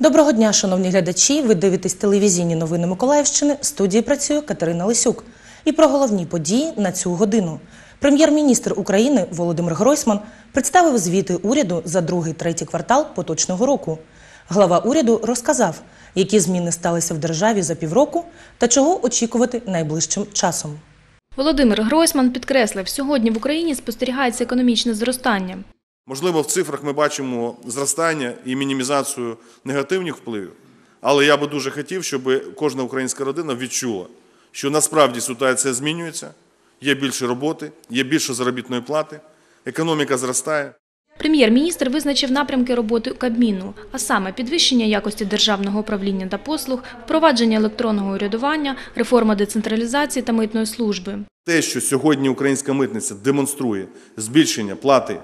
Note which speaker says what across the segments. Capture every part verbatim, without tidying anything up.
Speaker 1: Доброго дня, шановні глядачі! Ви дивитесь телевізійні новини Миколаївщини. В студії працює Катерина Лисюк. І про головні події на цю годину. Прем'єр-міністр України Володимир Гройсман представив звіти уряду за другий-третій квартал поточного року. Глава уряду розказав, які зміни сталися в державі за півроку та чого очікувати найближчим часом.
Speaker 2: Володимир Гройсман підкреслив, сьогодні в Україні спостерігається економічне зростання.
Speaker 3: Можливо, в цифрах ми бачимо зростання і мінімізацію негативних впливів, але я би дуже хотів, щоб кожна українська родина відчула, що насправді ситуація змінюється, є більше роботи, є більше заробітної плати, економіка зростає.
Speaker 2: Прем'єр-міністр визначив напрямки роботи Кабміну, а саме підвищення якості державного управління та послуг, впровадження електронного урядування, реформа децентралізації та митної служби.
Speaker 3: Те, що сьогодні українська митниця демонструє збільшення плати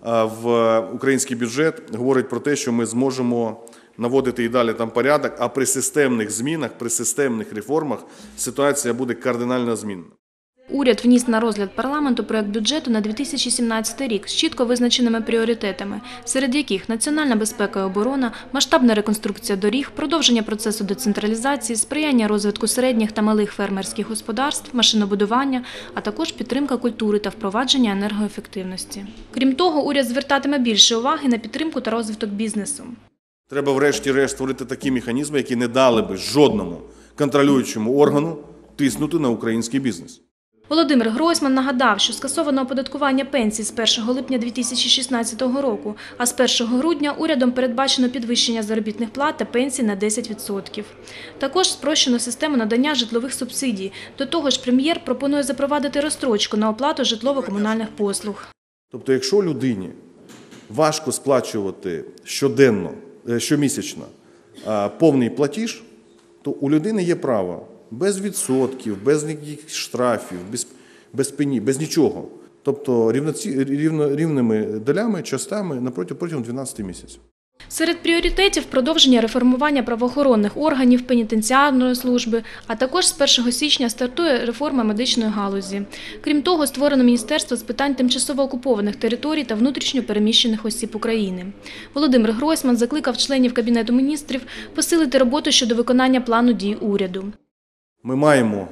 Speaker 3: в український бюджет, говорить про те, що ми зможемо наводити і далі там порядок, а при системних змінах, при системних реформах ситуація буде кардинально змінена.
Speaker 2: Уряд вніс на розгляд парламенту проект бюджету на дві тисячі сімнадцятий рік з чітко визначеними пріоритетами, серед яких національна безпека і оборона, масштабна реконструкція доріг, продовження процесу децентралізації, сприяння розвитку середніх та малих фермерських господарств, машинобудування, а також підтримка культури та впровадження енергоефективності. Крім того, уряд звертатиме більше уваги на підтримку та розвиток бізнесу.
Speaker 3: Треба врешті-решт створити такі механізми, які не дали би жодному контролюючому органу тиснути на український бізнес.
Speaker 2: Володимир Гройсман нагадав, що скасовано оподаткування пенсій з першого липня дві тисячі шістнадцятого року, а з першого грудня урядом передбачено підвищення заробітних плат та пенсій на десять відсотків. Також спрощено систему надання житлових субсидій. До того ж, прем'єр пропонує запровадити розстрочку на оплату житлово-комунальних послуг.
Speaker 3: Тобто, якщо людині важко сплачувати щоденно, щомісячно повний платіж, то у людини є право без відсотків, без ніяких штрафів, без, без пені, без нічого. Тобто рівноці, рівно, рівними долями, частами напроти, протягом дванадцяти місяців.
Speaker 2: Серед пріоритетів – продовження реформування правоохоронних органів, пенітенціарної служби, а також з першого січня стартує реформа медичної галузі. Крім того, створено Міністерство з питань тимчасово окупованих територій та внутрішньо переміщених осіб України. Володимир Гройсман закликав членів Кабінету міністрів посилити роботу щодо виконання плану дій уряду.
Speaker 3: Ми маємо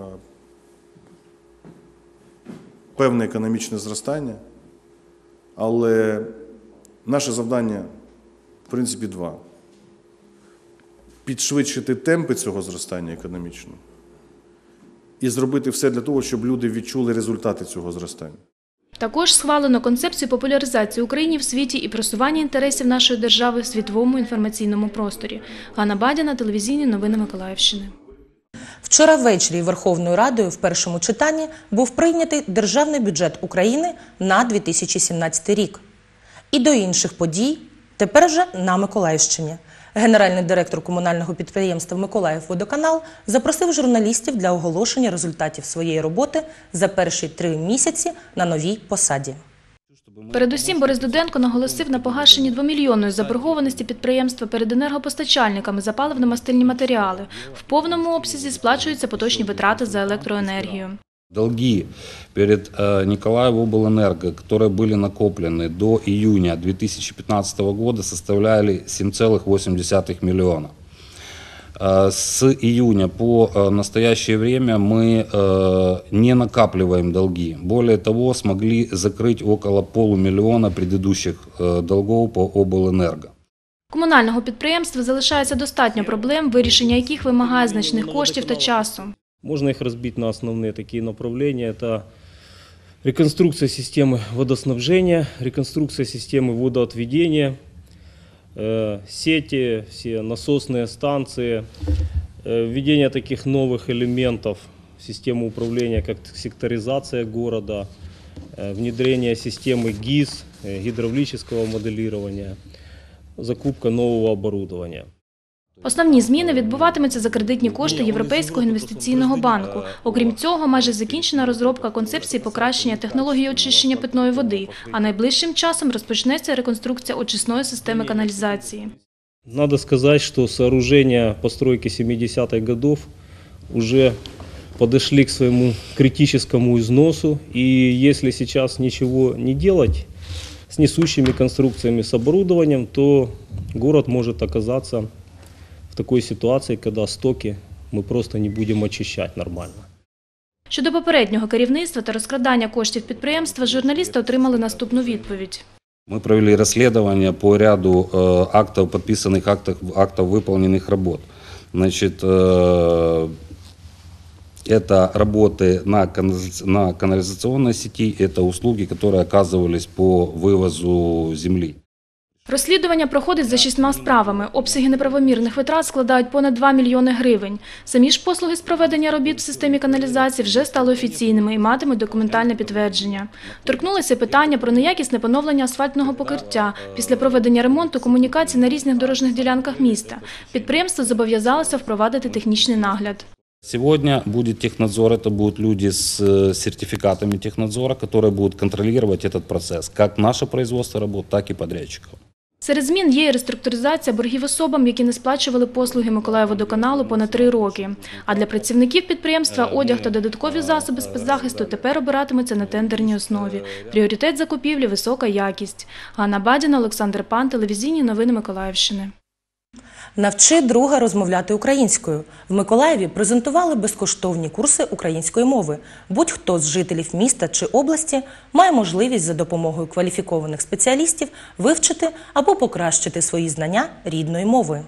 Speaker 3: певне економічне зростання, але наше завдання, в принципі, два. Підшвидшити темпи цього зростання економічного і зробити все для того, щоб люди відчули результати цього зростання.
Speaker 2: Також схвалено концепцію популяризації України в світі і просування інтересів нашої держави в світовому інформаційному просторі. Ганна Бадіна, телевізійні новини Миколаївщини.
Speaker 1: Вчора ввечері Верховною Радою в першому читанні був прийнятий Державний бюджет України на дві тисячі сімнадцятий рік. І до інших подій тепер вже на Миколаївщині. Генеральний директор комунального підприємства «Миколаївводоканал» запросив журналістів для оголошення результатів своєї роботи за перші три місяці на новій посаді.
Speaker 2: Передусім, Борис Дуденко наголосив на погашенні двомільйонної заборгованості підприємства перед енергопостачальниками за паливно-мастильні матеріали. В повному обсязі сплачуються поточні витрати за електроенергію.
Speaker 4: Долги перед Николаевобленерго, которые были накоплены до июня две тысячи пятнадцатого года, составляли семь целых восемь десятых миллиона. С июня по настоящее время мы не накапливаем долги. Более того, смогли закрыть около полумиллиона предыдущих долгов по обленерго.
Speaker 2: Комунального підприємства залишається достатньо проблем, вирішення яких вимагає значних коштів та часу.
Speaker 5: Можно их разбить на основные такие направления. Это реконструкция системы водоснабжения, реконструкция системы водоотведения, сети, все насосные станции, введение таких новых элементов в систему управления, как секторизация города, внедрение системы ГИС, гидравлического моделирования, закупка нового оборудования.
Speaker 2: Основні зміни відбуватимуться за кредитні кошти Європейського інвестиційного банку. Окрім цього, майже закінчена розробка концепції покращення технології очищення питної води, а найближчим часом розпочнеться реконструкція очисної системи каналізації.
Speaker 5: Надо сказать, что сооружения постройки семидесятых годов уже подошли к своему критическому износу, и если сейчас ничего не делать с несущими конструкциями, с оборудованием, то город может оказаться в такой ситуации, когда стоки мы просто не будем очищать нормально.
Speaker 2: Щодо попереднього керівництва та розкрадання коштів підприємства, журналісти отримали наступну відповідь.
Speaker 4: Мы провели расследование по ряду э, актов, подписанных актов, актов выполненных работ. Значит, э, это работы на, канализа- на канализационной сети, это услуги, которые оказывались по вывозу земли.
Speaker 2: Розслідування проходить за шістьма справами. Обсяги неправомірних витрат складають понад два мільйони гривень. Самі ж послуги з проведення робіт в системі каналізації вже стали офіційними і матимуть документальне підтвердження. Торкнулися питання про неякісне поновлення асфальтного покриття після проведення ремонту комунікацій на різних дорожніх ділянках міста. Підприємство зобов'язалося впровадити технічний нагляд.
Speaker 4: Сегодня будет технадзор, это будут люди с э, сертификатами технадзора, которые будут контролировать этот процесс, как наше производство работ, так и подрядчиков.
Speaker 2: Серед змін є і реструктуризація боргів особам, які не сплачували послуги Миколаївводоканалу понад три роки. А для працівників підприємства одяг та додаткові засоби спецзахисту тепер обиратимуться на тендерній основі. Пріоритет закупівлі – висока якість. Ганна Бадіна, Олександр Пан, телевізійні новини Миколаївщини.
Speaker 1: Навчи друга розмовляти українською. В Миколаєві презентували безкоштовні курси української мови. Будь-хто з жителів міста чи області має можливість за допомогою кваліфікованих спеціалістів вивчити або покращити свої знання рідної мови.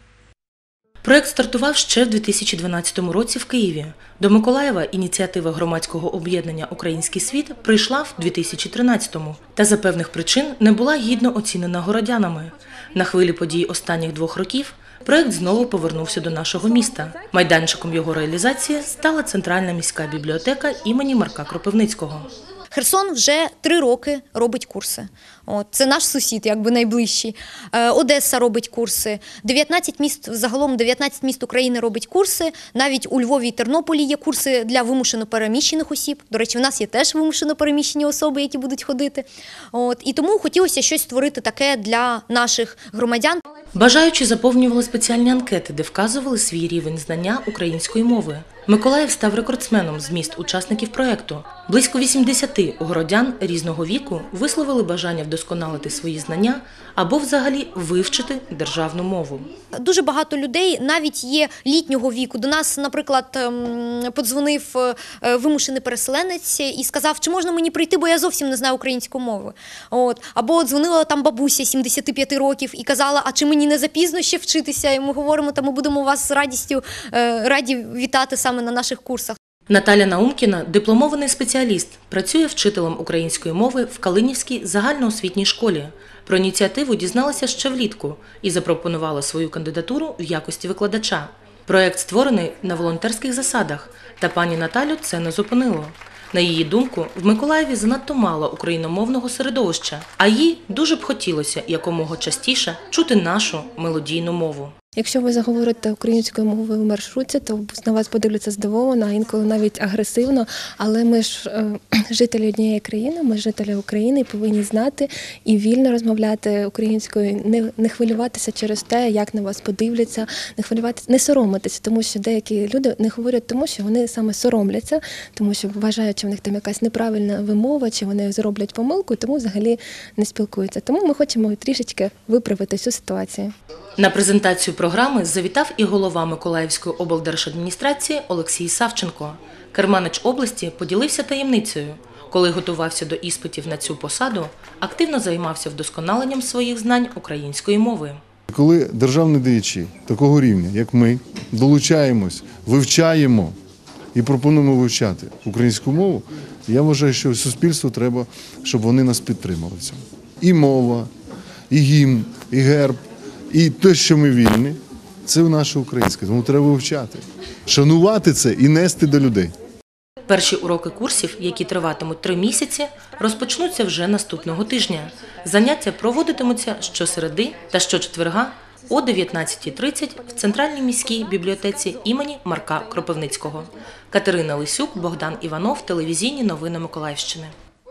Speaker 1: Проєкт стартував ще в дві тисячі дванадцятому році в Києві. До Миколаєва ініціатива громадського об'єднання «Український світ» прийшла в дві тисячі тринадцятому та за певних причин не була гідно оцінена городянами. На хвилі подій останніх двох років проєкт знову повернувся до нашого міста. Майданчиком його реалізації стала Центральна міська бібліотека імені Марка Кропивницького.
Speaker 6: Херсон вже три роки робить курси. От, це наш сусід, якби найближчий. Е, Одеса робить курси. дев'ятнадцять міст, загалом дев'ятнадцять міст України робить курси. Навіть у Львові і Тернополі є курси для вимушено переміщених осіб. До речі, в нас є теж вимушено переміщені особи, які будуть ходити. От, і тому хотілося щось створити таке для наших громадян.
Speaker 1: Бажаючі заповнювали спеціальні анкети, де вказували свій рівень знання української мови. Миколаїв став рекордсменом з міст учасників проєкту. Близько вісімдесяти городян різного віку висловили бажання вдосконалити свої знання або взагалі вивчити державну мову.
Speaker 6: Дуже багато людей навіть є літнього віку. До нас, наприклад, ем, подзвонив е, вимушений переселенець і сказав, чи можна мені прийти, бо я зовсім не знаю української мови. От. Або дзвонила там бабуся сімдесят п'ять років і казала, а чи мені не запізно ще вчитися? І ми говоримо, та ми будемо вас з радістю е, раді вітати саме на наших курсах.
Speaker 1: Наталя Наумкіна – дипломований спеціаліст, працює вчителем української мови в Калинівській загальноосвітній школі. Про ініціативу дізналася ще влітку і запропонувала свою кандидатуру в якості викладача. Проєкт створений на волонтерських засадах, та пані Наталю це не зупинило. На її думку, в Миколаєві занадто мало україномовного середовища, а їй дуже б хотілося якомога частіше чути нашу мелодійну мову.
Speaker 7: Якщо ви заговорите українською мовою в маршрутці, то на вас подивляться здивовано, а інколи навіть агресивно. Але ми ж е, жителі однієї країни, ми жителі України і повинні знати і вільно розмовляти українською, не, не хвилюватися через те, як на вас подивляться, не хвилюватися, не соромитися, тому що деякі люди не говорять тому, що вони саме соромляться, тому що вважають, що в них там якась неправильна вимова, чи вони зроблять помилку, тому взагалі не спілкуються. Тому ми хочемо трішечки виправити цю ситуацію.
Speaker 1: На презентацію програми завітав і голова Миколаївської облдержадміністрації Олексій Савченко. Керманич області поділився таємницею. Коли готувався до іспитів на цю посаду, активно займався вдосконаленням своїх знань української мови.
Speaker 8: Коли державні діячі такого рівня, як ми, долучаємось, вивчаємо і пропонуємо вивчати українську мову, я вважаю, що суспільству треба, щоб вони нас підтримали в цьому. І мова, і гімн, і герб. І те, що ми вільні, це наше українське, тому треба вивчати, шанувати це і нести до людей.
Speaker 1: Перші уроки курсів, які триватимуть три місяці, розпочнуться вже наступного тижня. Заняття проводитимуться щосереди та щочетверга о дев'ятнадцятій тридцять в Центральній міській бібліотеці імені Марка Кропивницького. Катерина Лисюк, Богдан Іванов, телевізійні новини Миколаївщини.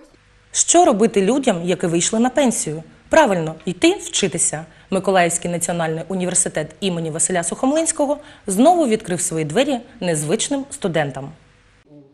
Speaker 1: Що робити людям, які вийшли на пенсію? Правильно, йти вчитися. Миколаївський національний університет імені Василя Сухомлинського знову відкрив свої двері незвичним студентам.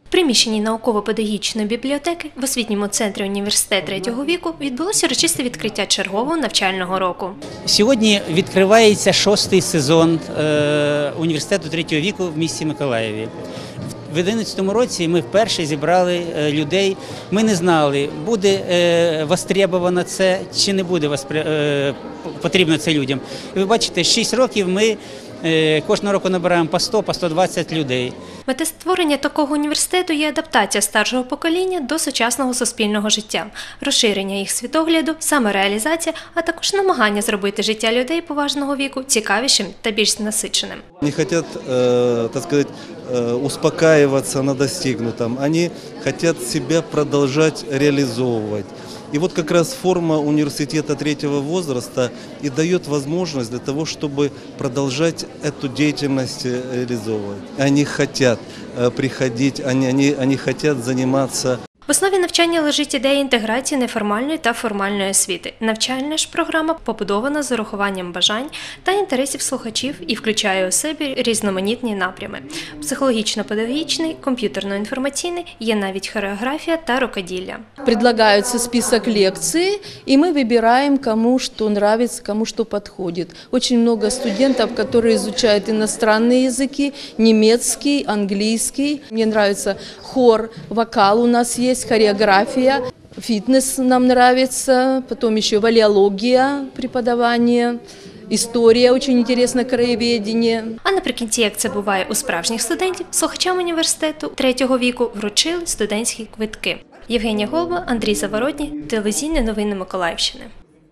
Speaker 9: В приміщенні науково-педагогічної бібліотеки в освітньому центрі університет третього віку відбулося урочисте відкриття чергового навчального року.
Speaker 10: Сьогодні відкривається шостий сезон е, університету третього віку в місті Миколаєві. В дві тисячі одинадцятому році ми вперше зібрали е, людей. Ми не знали, буде е, востребовано це чи не буде воспри... е, потрібно це людям. І ви бачите, шість років ми е, кожного року набираємо по сто, по сто двадцять людей.
Speaker 9: Мета створення такого університету є адаптація старшого покоління до сучасного суспільного життя, розширення їх світогляду, самореалізація, а також намагання зробити життя людей поважного віку цікавішим та більш насиченим.
Speaker 11: Не хотят, э, так сказать, э, успокаиваться на достигнутом, они хотят себя продолжать реализовывать. И вот как раз форма университета третьего возраста и дает возможность для того, чтобы продолжать эту деятельность реализовывать. Они хотят э, приходить, они, они, они хотят заниматься.
Speaker 9: В основі навчання лежить ідея інтеграції неформальної та формальної освіти. Навчальна ж програма побудована з урахуванням бажань та інтересів слухачів і включає у себе різноманітні напрями. Психологічно-педагогічний, комп'ютерно-інформаційний, є навіть хореографія та рукоділля.
Speaker 12: Предлагается список лекций, и мы выбираем, кому что нравится, кому что подходит. Очень много студентов, которые изучают иностранные языки, немецкий, английский. Мне нравится хор, вокал у нас есть, хореография, фитнес нам нравится, потом еще валеология, преподавание, історія, дуже інтересна, краєведення.
Speaker 9: А наприкінці, як це буває у справжніх студентів, слухачам університету третього віку вручили студентські квитки. Євгенія Голба, Андрій Заворотній, телевізійні новини Миколаївщини.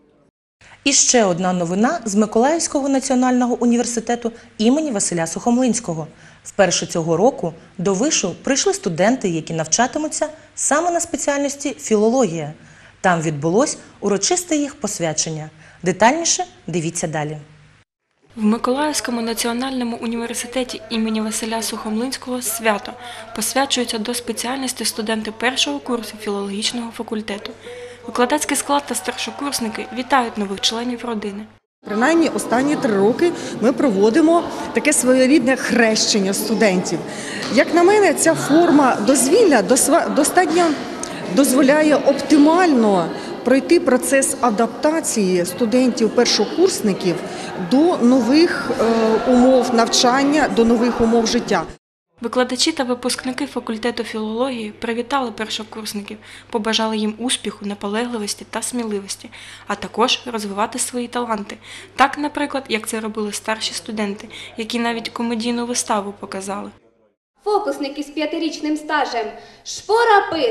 Speaker 1: І ще одна новина з Миколаївського національного університету імені Василя Сухомлинського. Вперше цього року до вишу прийшли студенти, які навчатимуться саме на спеціальності філологія. Там відбулось урочисте їх посвячення. Детальніше дивіться далі.
Speaker 13: В Миколаївському національному університеті імені Василя Сухомлинського свято посвячуються до спеціальності студенти першого курсу філологічного факультету. Викладацький склад та старшокурсники вітають нових членів родини.
Speaker 14: Принаймні останні три роки ми проводимо таке своєрідне хрещення студентів. Як на мене, ця форма дозвілля достатньо дозволяє оптимально пройти процес адаптації студентів-першокурсників до нових е, умов навчання, до нових умов життя.
Speaker 13: Викладачі та випускники факультету філології привітали першокурсників, побажали їм успіху, наполегливості та сміливості, а також розвивати свої таланти. Так, наприклад, як це робили старші студенти, які навіть комедійну виставу показали.
Speaker 15: Фокусник із п'ятирічним стажем. Шпорапис.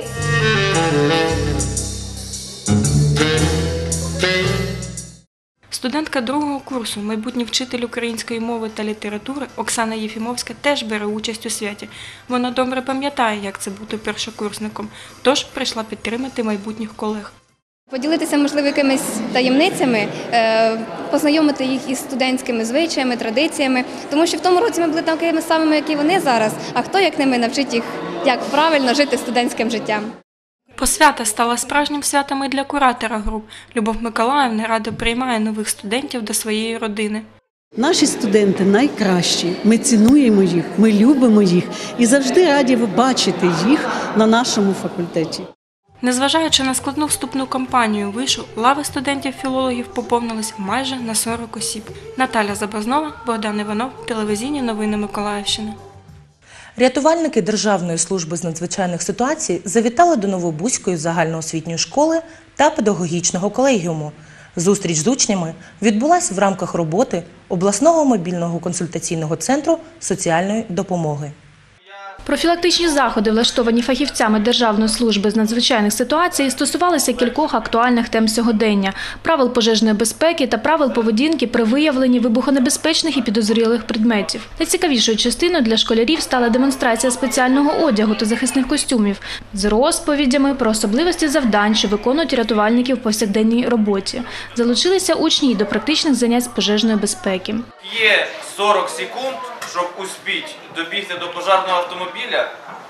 Speaker 13: Студентка другого курсу, майбутній вчитель української мови та літератури Оксана Єфімовська теж бере участь у святі. Вона добре пам'ятає, як це бути першокурсником, тож прийшла підтримати майбутніх колег.
Speaker 15: Поділитися, можливо, якимись таємницями, познайомити їх із студентськими звичаями, традиціями. Тому що в тому році ми були такими самими, як і вони зараз, а хто, як не ми, навчить їх, як правильно жити студентським життям.
Speaker 13: Посвята стала справжнім святом і для куратора груп. Любов Миколаївна радо приймає нових студентів до своєї родини.
Speaker 16: Наші студенти найкращі, ми цінуємо їх, ми любимо їх і завжди раді бачити їх на нашому факультеті.
Speaker 13: Незважаючи на складну вступну кампанію вишу, лави студентів-філологів поповнились майже на сорок осіб. Наталя Забазнова, Богдан Іванов, телевізійні новини Миколаївщини.
Speaker 1: Рятувальники Державної служби з надзвичайних ситуацій завітали до Новобузької загальноосвітньої школи та педагогічного колегіуму. Зустріч з учнями відбулася в рамках роботи обласного мобільного консультаційного центру соціальної допомоги.
Speaker 2: Профілактичні заходи, влаштовані фахівцями Державної служби з надзвичайних ситуацій, стосувалися кількох актуальних тем сьогодення – правил пожежної безпеки та правил поведінки при виявленні вибухонебезпечних і підозрілих предметів. Найцікавішою частиною для школярів стала демонстрація спеціального одягу та захисних костюмів з розповідями про особливості завдань, що виконують рятувальники в повсякденній роботі. Залучилися учні й до практичних занять з пожежної безпеки.
Speaker 17: Є сорок секунд, щоб успіти добігти до пожежного автомобіля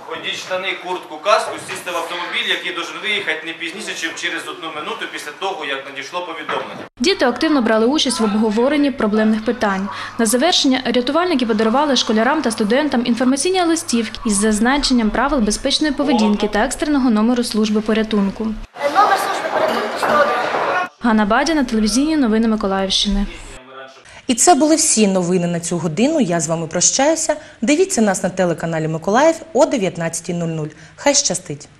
Speaker 17: одіть штани, куртку, каску, сісти в автомобіль, який должен виїхати не пізніше, ніж через одну минуту після того, як надійшло повідомлення.
Speaker 2: Діти активно брали участь в обговоренні проблемних питань. На завершення рятувальники подарували школярам та студентам інформаційні листівки із зазначенням правил безпечної поведінки та екстреного номеру служби порятунку.
Speaker 18: Номер служби порятунку сто один.
Speaker 2: Ганна Бадіна, телевізійні новини Миколаївщини.
Speaker 1: І це були всі новини на цю годину. Я з вами прощаюся. Дивіться нас на телеканалі Миколаїв о дев'ятнадцятій нуль нуль. Хай щастить!